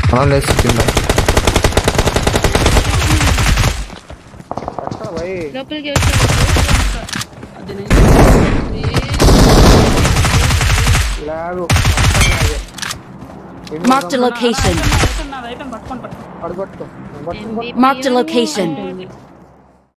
Let's team अच्छा भाई లోపలికి వచ్చాడు అది నేను లాగు Marked a location. అయిపోయింది పట్టుకోండి అడుగొట్టు Marked a location.